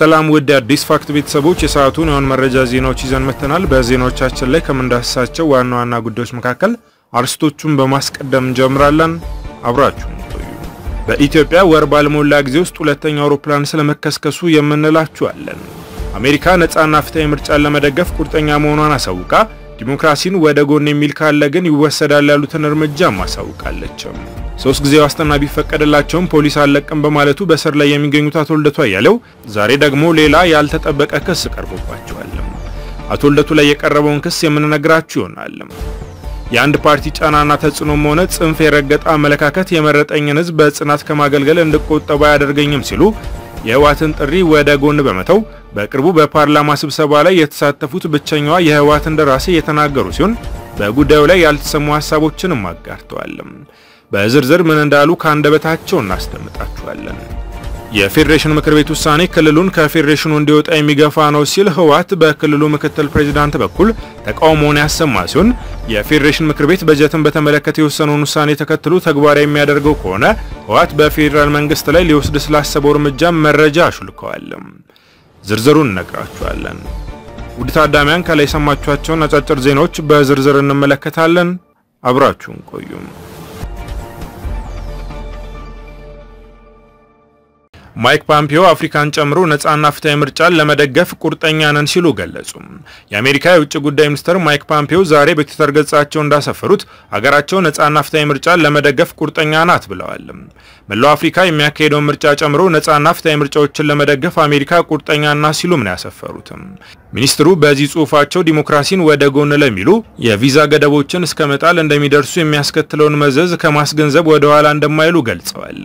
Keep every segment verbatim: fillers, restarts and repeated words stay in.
ሰላም ወደ አዲስ ፋክት ቤተሰቦች የሰዓቱን የሆነ መረጃ ዜናዎች ይዘን መተናል። በዜናዎቻችን ላይ ከመንዳሳቸው ዋና ዋና ጉዳዮች መካከል አርስቶቹን በማስቀደም እንጀምራለን። አብራችሁን ቆዩ። በኢትዮጵያ ወር ባልሞላ ጊዜ ውስጥ ሁለተኛ አውሮፕላን ስለመከስከሱ የምንላችኋለን። አሜሪካ ነፃና ፍትሃዊ ምርጫን ለመደገፍ ቁርጠኛ መሆኗን አሳውቃ ዲሞክራሲን ወደ ጎን የሚል ካለ ግን ይወሰዳል ያሉትን እርምጃ ማሳውቃለች። ሶስት ጊዜ ዋስትና ቢፈቀደላቸውም ፖሊስ አለቀም በማለቱ በስር ላይ የሚገኙት አቶ ልደቱ አያሌው ዛሬ ደግሞ ሌላ ያልተጠበቀ ክስ ቀርቦባቸዋል። አቶ ልደቱ ላይ የቀረበውን ክስ የምንነግራችሁ ይሆናል። የአንድ ፓርቲ ጫናና ተጽዕኖም ሆነ ጽንፍ የረገጠ አመለካከት የመረጠኝን ህዝብ በጽናት ከማገልገል እንድቆጠባ ያደርገኝም ሲሉ የህወሓትን ጥሪ ወደ ጎን በመተው በቅርቡ በፓርላማ ስብሰባ ላይ የተሳተፉት ብቸኛዋ የህወሓት እንደራሴ የተናገሩ ሲሆን በጉዳዩ ላይ ያልተሰሙ ሐሳቦችን ማጋርተዋል። በዝርዝር ምን እንዳሉ ከአንደበታቸው እናስደምጣችኋለን። የፌዴሬሽኑ ምክር ቤት ውሳኔ ክልሉን ከፌዴሬሽኑ እንዲወጣ የሚገፋ ነው ሲል ህወሓት በክልሉ ምክትል ፕሬዝዳንት በኩል ተቃውሞውን ያሰማ ሲሆን የፌዴሬሽኑ ምክር ቤት በጀትን በተመለከተ የወሰነውን ውሳኔ ተከትሎ ተግባራዊ የሚያደርገው ከሆነ ህወሓት በፌዴራል መንግስት ላይ ሊወስድ ስላሰበው እርምጃ መረጃ አሽልከዋል። ዝርዝሩን እንነግራችኋለን። ውድ ታዳሚያን ከላይ ሰማችኋቸውን አጫጭር ዜናዎች በዝርዝር እንመለከታለን። አብራችሁን ቆዩ። ማይክ ፖምፒዮ አፍሪካን ጨምሮ ነፃና ፍትሃዊ ምርጫን ለመደገፍ ቁርጠኛ ነን ሲሉ ገለጹ። የአሜሪካ የውጭ ጉዳይ ሚኒስትር ማይክ ፖምፒዮ ዛሬ በትዊተር ገጻቸው እንዳሰፈሩት ሀገራቸው ነፃና ፍትሃዊ ምርጫን ለመደገፍ ቁርጠኛ ናት ብለዋል። መላው አፍሪካ የሚያካሄደው ምርጫ ጨምሮ ነፃና ፍትሃዊ ምርጫዎችን ለመደገፍ አሜሪካ ቁርጠኛና ሲሉም ነው ያሰፈሩት። ሚኒስትሩ በዚህ ጽሑፋቸው ዲሞክራሲን ወደ ጎን ለሚሉ የቪዛ ገደቦችን እስከመጣል እንደሚደርሱ የሚያስከትለውን መዘዝ ከማስገንዘብ ወደ ኋላ እንደማይሉ ገልጸዋል።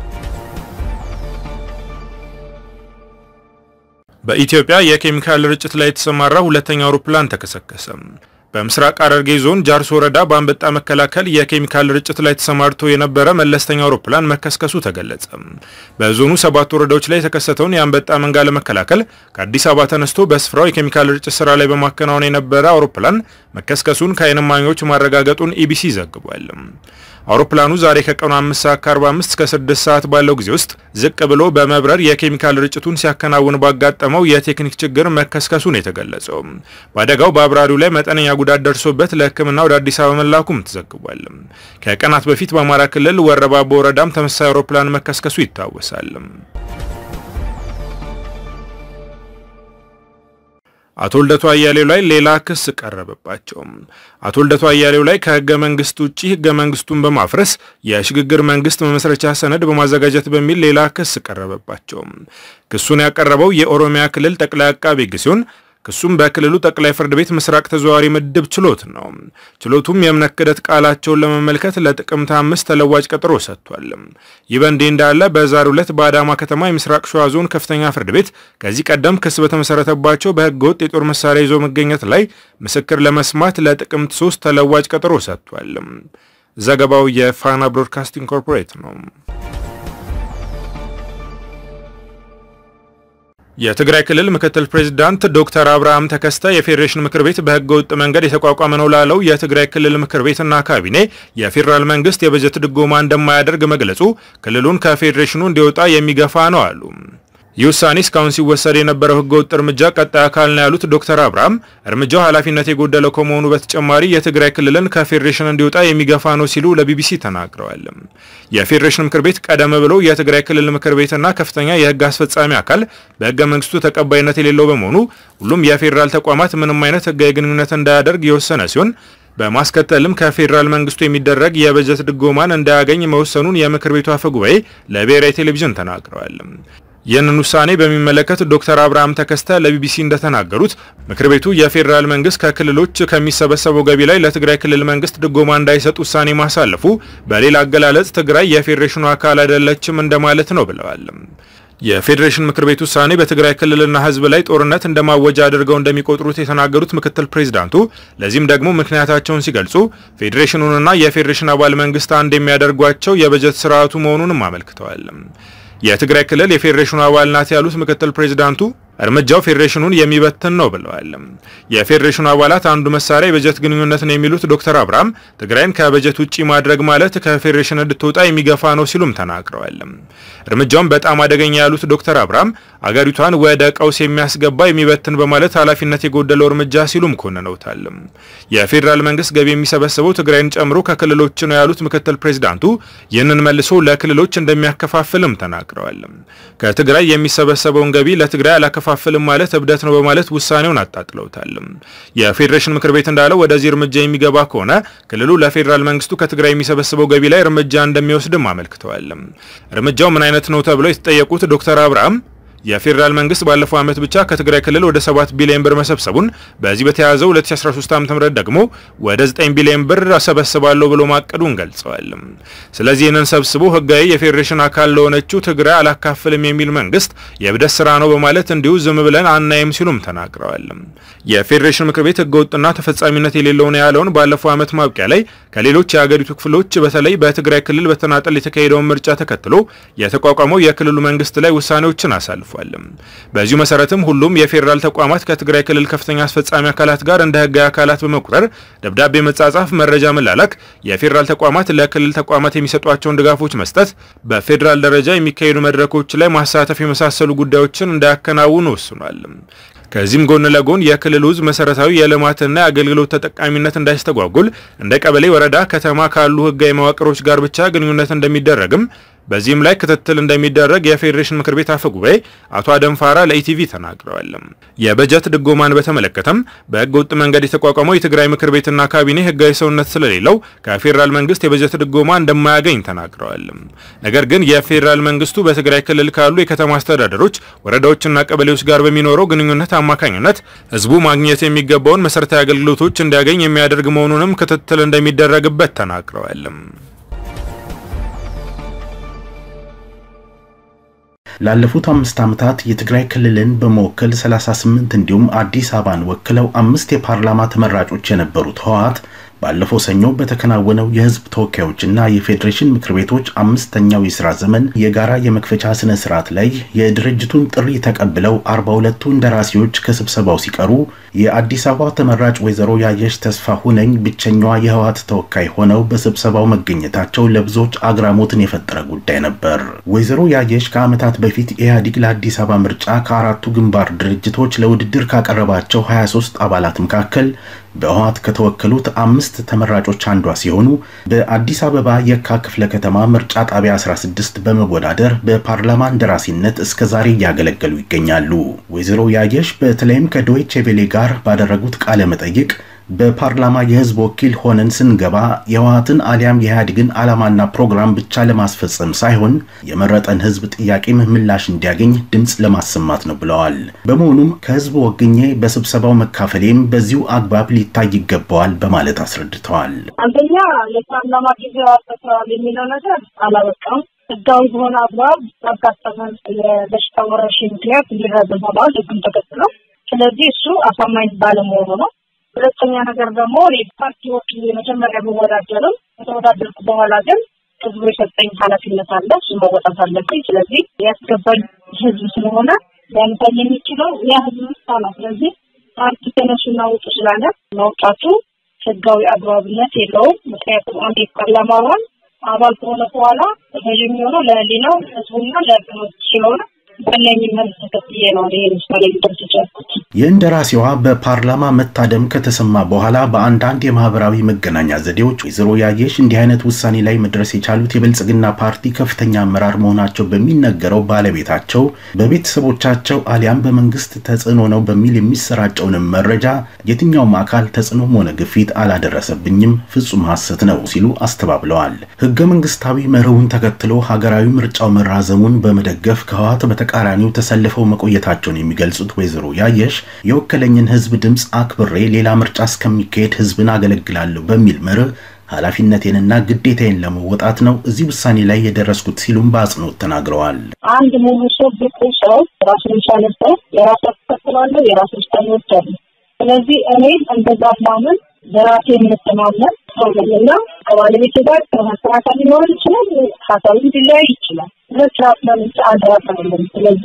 በኢትዮጵያ የኬሚካል ርጭት ላይ የተሰማራ ሁለተኛ አውሮፕላን ተከሰከሰ። በምስራቅ ሐረርጌ ዞን ጃርሶ ወረዳ በአንበጣ መከላከል የኬሚካል ርጭት ላይ ተሰማርቶ የነበረ መለስተኛ አውሮፕላን መከስከሱ ተገለጸ። በዞኑ ሰባት ወረዳዎች ላይ የተከሰተውን የአንበጣ መንጋ ለመከላከል ከአዲስ አበባ ተነስቶ በስፍራው የኬሚካል ርጭት ስራ ላይ በማከናወን የነበረ አውሮፕላን መከስከሱን ከዓይን እማኞች ማረጋገጡን ኢቢሲ ዘግቧል። አውሮፕላኑ ዛሬ ከቀኑ አምስት ሰዓት ከአርባ አምስት እስከ ስድስት ሰዓት ባለው ጊዜ ውስጥ ዝቅ ብሎ በመብረር የኬሚካል ርጭቱን ሲያከናውን ባጋጠመው የቴክኒክ ችግር መከስከሱን የተገለጸው። በአደጋው በአብራሪው ላይ መጠነኛ ጉዳት ደርሶበት ለሕክምና ወደ አዲስ አበባ መላኩም ተዘግቧል። ከቀናት በፊት በአማራ ክልል ወረባቦ ወረዳም ተመሳሳይ አውሮፕላን መከስከሱ ይታወሳል። አቶ ልደቱ አያሌው ላይ ሌላ ክስ ቀረበባቸው። አቶ ልደቱ አያሌው ላይ ከህገ መንግስቱ ውጪ ህገ መንግስቱን በማፍረስ የሽግግር መንግስት መመስረቻ ሰነድ በማዘጋጀት በሚል ሌላ ክስ ቀረበባቸው። ክሱን ያቀረበው የኦሮሚያ ክልል ጠቅላይ አቃቤ ህግ ሲሆን ክሱም በክልሉ ጠቅላይ ፍርድ ቤት ምስራቅ ተዘዋዋሪ ምድብ ችሎት ነው። ችሎቱም የእምነት ክህደት ቃላቸውን ለመመልከት ለጥቅምት አምስት ተለዋጭ ቀጠሮ ሰጥቷል። ይህ በእንዲህ እንዳለ በዛሬው ዕለት በአዳማ ከተማ የምስራቅ ሸዋ ዞን ከፍተኛ ፍርድ ቤት ከዚህ ቀደም ክስ በተመሰረተባቸው በህገወጥ የጦር መሳሪያ ይዞ መገኘት ላይ ምስክር ለመስማት ለጥቅምት ሶስት ተለዋጭ ቀጠሮ ሰጥቷል። ዘገባው የፋና ብሮድካስቲንግ ኮርፖሬት ነው። የትግራይ ክልል ምክትል ፕሬዝዳንት ዶክተር አብርሃም ተከስተ የፌዴሬሽኑ ምክር ቤት በህገወጥ መንገድ የተቋቋመ ነው ላለው የትግራይ ክልል ምክር ቤትና ካቢኔ የፌዴራል መንግስት የበጀት ድጎማ እንደማያደርግ መግለጹ ክልሉን ከፌዴሬሽኑ እንዲወጣ የሚገፋ ነው አሉ። ይውሳኔ እስካሁን ሲወሰድ የነበረው ህገወጥ እርምጃ ቀጣይ አካል ነው ያሉት ዶክተር አብርሃም እርምጃው ኃላፊነት የጎደለው ከመሆኑ በተጨማሪ የትግራይ ክልልን ከፌዴሬሽን እንዲወጣ የሚገፋ ነው ሲሉ ለቢቢሲ ተናግረዋል። የፌዴሬሽን ምክር ቤት ቀደም ብሎ የትግራይ ክልል ምክር ቤትና ከፍተኛ የህግ አስፈጻሚ አካል በህገ መንግስቱ ተቀባይነት የሌለው በመሆኑ ሁሉም የፌዴራል ተቋማት ምንም አይነት ህጋዊ ግንኙነት እንዳያደርግ የወሰነ ሲሆን በማስከተልም ከፌዴራል መንግስቱ የሚደረግ የበጀት ድጎማን እንዳያገኝ መወሰኑን የምክር ቤቱ አፈ ጉባኤ ለብሔራዊ ቴሌቪዥን ተናግረዋል። ይህንን ውሳኔ በሚመለከት ዶክተር አብርሃም ተከስተ ለቢቢሲ እንደተናገሩት ምክር ቤቱ የፌዴራል መንግስት ከክልሎች ከሚሰበሰበው ገቢ ላይ ለትግራይ ክልል መንግስት ድጎማ እንዳይሰጥ ውሳኔ ማሳለፉ በሌላ አገላለጽ ትግራይ የፌዴሬሽኑ አካል አይደለችም እንደማለት ነው ብለዋል። የፌዴሬሽን ምክር ቤት ውሳኔ በትግራይ ክልልና ህዝብ ላይ ጦርነት እንደማወጃ አድርገው እንደሚቆጥሩት የተናገሩት ምክትል ፕሬዝዳንቱ ለዚህም ደግሞ ምክንያታቸውን ሲገልጹ ፌዴሬሽኑንና የፌዴሬሽን አባል መንግስት አንድ የሚያደርጓቸው የበጀት ስርዓቱ መሆኑንም አመልክተዋል። የትግራይ ክልል የፌዴሬሽኑ አባል ናት ያሉት ምክትል ፕሬዝዳንቱ እርምጃው ፌዴሬሽኑን የሚበትን ነው ብለዋል። የፌዴሬሽኑ አባላት አንዱ መሳሪያ የበጀት ግንኙነት ነው የሚሉት ዶክተር አብርሃም ትግራይን ከበጀት ውጪ ማድረግ ማለት ከፌዴሬሽን እንድትወጣ የሚገፋ ነው ሲሉም ተናግረዋል። እርምጃውን በጣም አደገኛ ያሉት ዶክተር አብርሃም አገሪቷን ወደ ቀውስ የሚያስገባ የሚበትን በማለት ኃላፊነት የጎደለው እርምጃ ሲሉም ኮንነውታል። የፌዴራል መንግስት ገቢ የሚሰበስበው ትግራይን ጨምሮ ከክልሎች ነው ያሉት ምክትል ፕሬዝዳንቱ ይህንን መልሶ ለክልሎች እንደሚያከፋፍልም ተናግረዋል። ከትግራይ የሚሰበሰበውን ገቢ ለትግራይ አላከፋፍልም ማለት እብደት ነው በማለት ውሳኔውን አጣጥለውታል። የፌዴሬሽን ምክር ቤት እንዳለው ወደዚህ እርምጃ የሚገባ ከሆነ ክልሉ ለፌዴራል መንግስቱ ከትግራይ የሚሰበስበው ገቢ ላይ እርምጃ እንደሚወስድም አመልክተዋል። እርምጃው ምን አይነት ነው ተብለው የተጠየቁት ዶክተር አብርሃም የፌዴራል መንግስት ባለፈው አመት ብቻ ከትግራይ ክልል ወደ ሰባት ቢሊዮን ብር መሰብሰቡን በዚህ በተያዘው ሁለት ሺህ አስራ ሶስት ዓ.ም ደግሞ ወደ ዘጠኝ ቢሊዮን ብር አሰበስባለሁ ብሎ ማቀዱን ገልጸዋል። ስለዚህ እነን ሰብስቦ ህጋዊ የፌዴሬሽን አካል ለሆነችው ትግራይ አላካፍልም የሚል መንግስት የብደት ስራ ነው በማለት እንዲሁ ዝም ብለን አናይም ሲሉም ተናግረዋል። የፌዴሬሽን ምክር ቤት ህገወጥና ተፈጻሚነት የሌለው ነው ያለውን ባለፈው አመት ማብቂያ ላይ ከሌሎች የሀገሪቱ ክፍሎች በተለይ በትግራይ ክልል በተናጠል የተካሄደው ምርጫ ተከትሎ የተቋቋመው የክልሉ መንግስት ላይ ውሳኔዎችን አሳልፏል። በዚሁ መሰረትም ሁሉም የፌዴራል ተቋማት ከትግራይ ክልል ከፍተኛ አስፈጻሚ አካላት ጋር እንደ ህጋዊ አካላት በመቁጠር ደብዳቤ መጻጻፍ፣ መረጃ መላላክ፣ የፌዴራል ተቋማት ለክልል ተቋማት የሚሰጧቸውን ድጋፎች መስጠት፣ በፌዴራል ደረጃ የሚካሄዱ መድረኮች ላይ ማሳተፍ የመሳሰሉ ጉዳዮችን እንዳያከናውኑ ወስኗል። ከዚህም ጎን ለጎን የክልሉ ህዝብ መሰረታዊ የልማትና የአገልግሎት ተጠቃሚነት እንዳይስተጓጎል እንደ ቀበሌ፣ ወረዳ፣ ከተማ ካሉ ህጋዊ መዋቅሮች ጋር ብቻ ግንኙነት እንደሚደረግም በዚህም ላይ ክትትል እንደሚደረግ የፌዴሬሽን ምክር ቤት አፈ ጉባኤ አቶ አደምፋራ ለኢቲቪ ተናግረዋል። የበጀት ድጎማን በተመለከተም በህገ ወጥ መንገድ የተቋቋመው የትግራይ ምክር ቤትና ካቢኔ ህጋዊ ሰውነት ስለሌለው ከፌዴራል መንግስት የበጀት ድጎማ እንደማያገኝ ተናግረዋል። ነገር ግን የፌዴራል መንግስቱ በትግራይ ክልል ካሉ የከተማ አስተዳደሮች፣ ወረዳዎችና ቀበሌዎች ጋር በሚኖረው ግንኙነት አማካኝነት ህዝቡ ማግኘት የሚገባውን መሰረታዊ አገልግሎቶች እንዲያገኝ የሚያደርግ መሆኑንም ክትትል እንደሚደረግበት ተናግረዋል። ላለፉት አምስት ዓመታት የትግራይ ክልልን በመወከል ሰላሳ ስምንት እንዲሁም አዲስ አበባን ወክለው አምስት የፓርላማ ተመራጮች የነበሩት ህወሓት ባለፈው ሰኞ በተከናወነው የህዝብ ተወካዮችና የፌዴሬሽን ምክር ቤቶች አምስተኛው የሥራ ዘመን የጋራ የመክፈቻ ስነ ስርዓት ላይ የድርጅቱን ጥሪ ተቀብለው አርባ ሁለቱ እንደራሴዎች ከስብሰባው ሲቀሩ የአዲስ አበባ ተመራጭ ወይዘሮ ያየሽ ተስፋሁነኝ ብቸኛዋ የህወሓት ተወካይ ሆነው በስብሰባው መገኘታቸው ለብዙዎች አግራሞትን የፈጠረ ጉዳይ ነበር። ወይዘሮ ያየሽ ከዓመታት በፊት ኢህአዴግ ለአዲስ አበባ ምርጫ ከአራቱ ግንባር ድርጅቶች ለውድድር ካቀረባቸው ሃያ ሶስት አባላት መካከል በህወሓት ከተወከሉት አምስት ተመራጮች አንዷ ሲሆኑ በአዲስ አበባ የካ ክፍለ ከተማ ምርጫ ጣቢያ አስራ ስድስት በመወዳደር በፓርላማ እንደራሲነት እስከ ዛሬ ያገለገሉ ይገኛሉ። ወይዘሮ ያየሽ በተለይም ከዶይቼ ቬለ ጋር ባደረጉት ቃለ መጠይቅ በፓርላማ የህዝብ ወኪል ሆነን ስንገባ የህወሓትን አሊያም የኢህአዴግን ዓላማና ፕሮግራም ብቻ ለማስፈጸም ሳይሆን የመረጠን ህዝብ ጥያቄ ምላሽ እንዲያገኝ ድምጽ ለማሰማት ነው ብለዋል። በመሆኑም ከህዝብ ወግኜ በስብሰባው መካፈሌም በዚሁ አግባብ ሊታይ ይገባዋል በማለት አስረድተዋል። አንደኛ ለፓርላማ ጊዜው አስተሳሰብ የሚለው ነገር አላበቃም። ህጋዊ ሆነ አግባብ ተካተተን ለበሽታ ወረርሽኝ ምክንያት እንዲረዘም ባል ህግን ተከትሎ ስለዚህ እሱ አሳማኝ ባለመሆኑ ነው። ሁለተኛ ነገር ደግሞ የፓርቲዎች የመጀመሪያ መወዳደርም ተወዳደርኩ በኋላ ግን ህዝቡ የሰጠኝ ኃላፊነት አለ እሱ መወጣት አለብኝ። ስለዚህ ያስገባኝ ህዝብ ስለሆነ ያንተን የሚችለው ያ ህዝብ ነው። ስለዚህ ፓርቲ ተነሱና ውጡ ስላለ መውጣቱ ህጋዊ አግባብነት የለውም። ምክንያቱም አንድ የፓርላማ አባል ከሆነ በኋላ በየሚሆነው ለሌላው ህዝቡና ለህዝቡ ስለሆነ በእነኝ መልስ ተከትዬ ነው ለምሳሌ ተጨርኩት። የእንደራሴዋ በፓርላማ መታደም ከተሰማ በኋላ በአንዳንድ የማህበራዊ መገናኛ ዘዴዎች ወይዘሮ ያየሽ እንዲህ አይነት ውሳኔ ላይ መድረስ የቻሉት የብልጽግና ፓርቲ ከፍተኛ አመራር መሆናቸው በሚነገረው ባለቤታቸው በቤተሰቦቻቸው አሊያም በመንግስት ተጽዕኖ ነው በሚል የሚሰራጨውን መረጃ የትኛውም አካል ተጽዕኖ ሆነ ግፊት አላደረሰብኝም፣ ፍጹም ሐሰት ነው ሲሉ አስተባብለዋል። ህገ መንግስታዊ መርሁን ተከትሎ ሀገራዊ ምርጫው መራዘሙን በመደገፍ ከህወሓት በተቃራኒው ተሰልፈው መቆየታቸውን የሚገልጹት ወይዘሮ ያየሽ የወከለኝን ህዝብ ድምጽ አክብሬ ሌላ ምርጫ እስከሚካሄድ ህዝብን አገለግላለሁ በሚል መርህ ኃላፊነቴንና ግዴታዬን ለመወጣት ነው እዚህ ውሳኔ ላይ የደረስኩት ሲሉም በአጽንኦት ተናግረዋል። አንድ ሙሉ ሰው ብቁ ሰው ራሱን ቻለበት የራሱ ተከትሏል የራሱ ውሳኔዎች አሉ። ስለዚህ እኔ እንደዛ ማመን በራሴ የምተማመን ሰው ነኝና ከባለቤቴ ጋር ተመሳሳይ ሊኖር ይችላል፣ ሀሳቡ ሊለያይ ይችላል። ለስራት ለምሳሌ አደረጋለሁ። ስለዚህ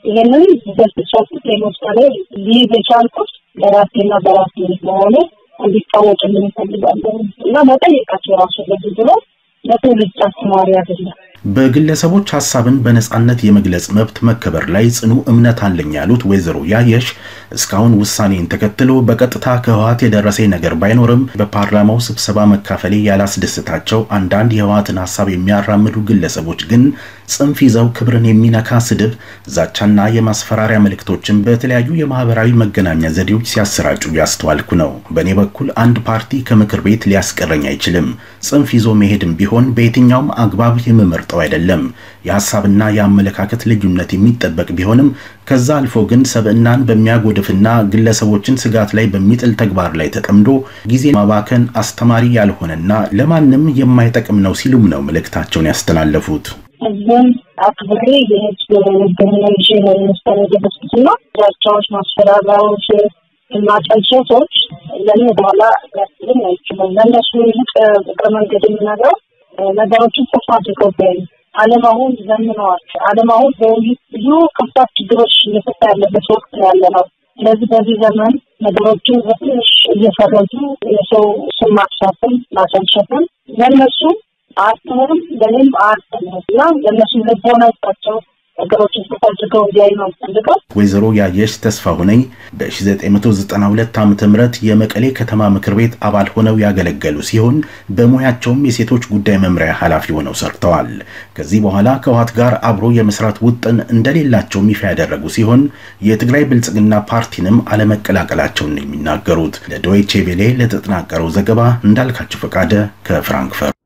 ይሄንን በስፋት ለምሳሌ ሊበቻልኩት በራሴና በራሴ ነው እንዲታወቅልኝ እፈልጋለሁ እና መጠየቃቸው ራሱ ለብዙ ለትውልድ አስተማሪ አይደለም። በግለሰቦች ሐሳብን በነጻነት የመግለጽ መብት መከበር ላይ ጽኑ እምነት አለኝ ያሉት ወይዘሮ ያየሽ እስካሁን ውሳኔን ተከትሎ በቀጥታ ከህወሓት የደረሰ ነገር ባይኖርም በፓርላማው ስብሰባ መካፈል ያላስደስታቸው አንዳንድ የህወሓትን ሐሳብ የሚያራምዱ ግለሰቦች ግን ጽንፍ ይዘው ክብርን የሚነካ ስድብ፣ ዛቻና የማስፈራሪያ መልእክቶችን በተለያዩ የማህበራዊ መገናኛ ዘዴዎች ሲያሰራጩ ያስተዋልኩ ነው። በኔ በኩል አንድ ፓርቲ ከምክር ቤት ሊያስቀረኝ አይችልም። ጽንፍ ይዞ መሄድም ቢሆን በየትኛውም አግባብ የመመርጠው አይደለም። የሐሳብና የአመለካከት ልዩነት የሚጠበቅ ቢሆንም ከዛ አልፎ ግን ሰብእናን በሚያጎድፍና ግለሰቦችን ስጋት ላይ በሚጥል ተግባር ላይ ተጠምዶ ጊዜ ማባከን አስተማሪ ያልሆነና ለማንም የማይጠቅም ነው ሲሉም ነው መልእክታቸውን ያስተላለፉት። እዚህም አክብሬ የህዝብ ገመናጅ ነው የሚስተናገዱትና ዛቻዎች፣ ማስፈራሪያዎች እና ጨንሶች ለኔ በኋላ ያስብን አይችልም። ለእነሱ ይልቅ በቅር መንገድ የሚነግረው ነገሮችን ተስፋ አድርገው ቢያዩ ዓለም አሁን ዘምነዋል። ዓለም አሁን ብዙ ከባድ ችግሮች እየፈታ ያለበት ወቅት ያለ ነው። ስለዚህ በዚህ ዘመን ነገሮችን በትንሽ እየፈረጁ የሰው ስም ማጥፋትን ማሰልሸትን ለእነሱ አስተምሩም ለኔም አስተምሩና ለነሱ ለቦና ይጣቸው ነገሮችን ተፈጥረው ያይነው ተፈልገው ወይዘሮ ያየሽ ተስፋሁነኝ በ1992 ዓመተ ምህረት የመቀሌ ከተማ ምክር ቤት አባል ሆነው ያገለገሉ ሲሆን በሙያቸውም የሴቶች ጉዳይ መምሪያ ኃላፊ ሆነው ሰርተዋል። ከዚህ በኋላ ከህወሓት ጋር አብሮ የመስራት ውጥን እንደሌላቸው ይፋ ያደረጉ ሲሆን የትግራይ ብልጽግና ፓርቲንም አለመቀላቀላቸውን ነው የሚናገሩት። ለዶይቼ ቬለ ለተጠናቀረው ዘገባ እንዳልካቸው ፈቃደ ከፍራንክፈርት